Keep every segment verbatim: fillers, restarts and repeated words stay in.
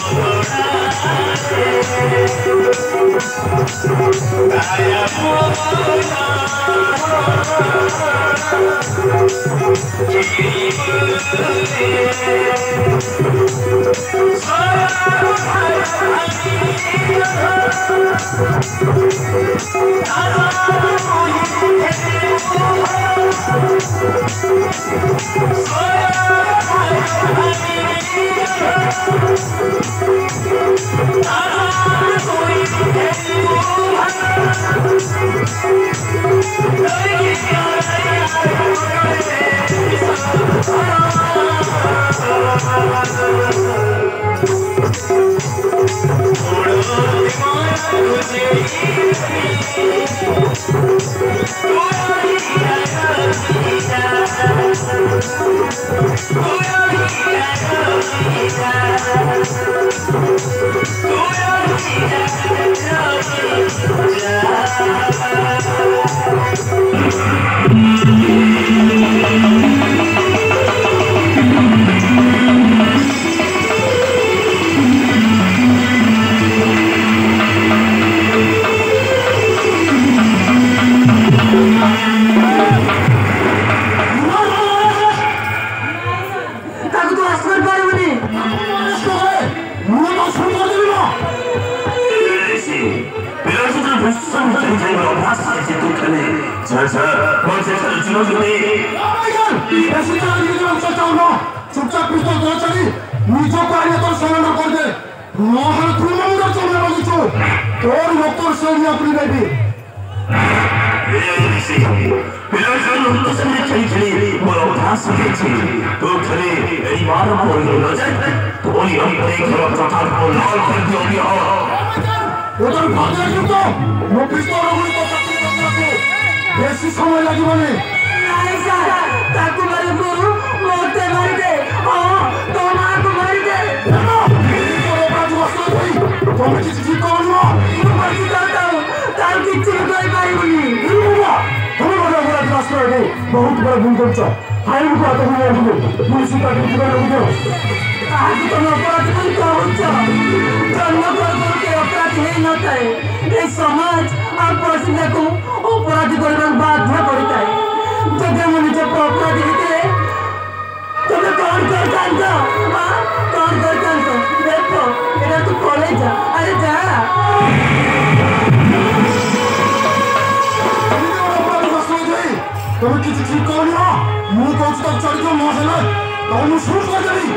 बहुत बड़ा भूल कर फाइन को आता हुआ पुलिस का कितना लोग आज तुम अपराध नहीं कहो जन्म कर कर के अपराध नहीं होता है ये समाज आप परिस्थिति को अपराध करने बाध्य करता है जब हम निज अपराध होते तुम कौन कर जानता हां कौन कर जानता देखो इधर तू कॉलेज जा अरे जा तुम किसी ठीक कर लिया मुंह को तक चढ़ के मौज है तो मैं शुरू कर देली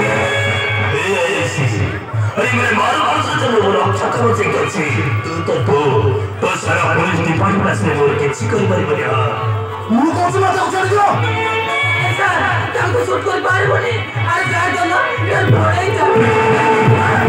अरे मेरे बार बार से चलो बोलो अच्छा करो चेक कर सी तू तो तो तो सारा पुलिस डिपार्टमेंट से बोल के चेक कर पारी बढ़िया मुंह को चला चढ़ गया सर तब तो शूट कर पारी बोली अरे जा चलो ये बोले जा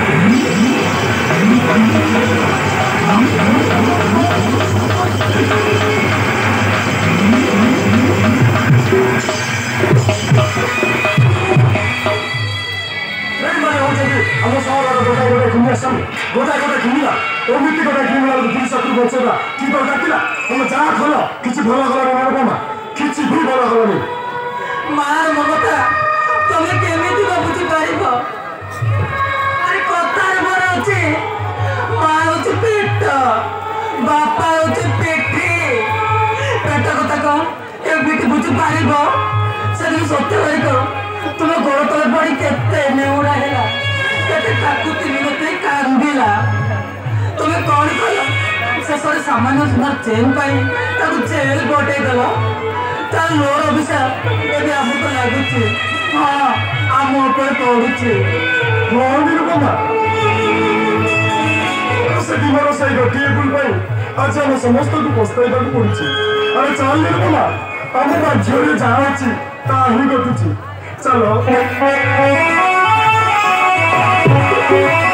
हम सारा का गोटा गोटा घूमने सम गोटा गोटा घूमला ओ मिट्टी गोटा घूमला तो पुलिस को बचेगा की तो काटिला हम जा खलो किछि भला गला मार कोमा किछि भी भला गला नहीं मार ममता तमे केमिति को बुझी पारिबो अरे कतार भर अछि मां अछि पेट बापा अछि पेटी पेट कथा को ए बिट बुझी पारिबो सदी सत्य होई को तुम गोड़ तले पड़ी केते नेउडा हेला केते काकुति मिनते कांदिला तुमे कौन कलो शेषरे सामान्य सुंदर चेन पाई ताकु जेल गोटे गलो ता लोर अभिशाप एबे हमको लागुची हां हम ऊपर पड़ुची कौन निरुपमा सदी मरो सही गोटे भूल पाई आज हम समस्त को पछताइबा को पड़ुची अरे चल निरुपमा हम राज्य जाउची ता ही गटुची चलो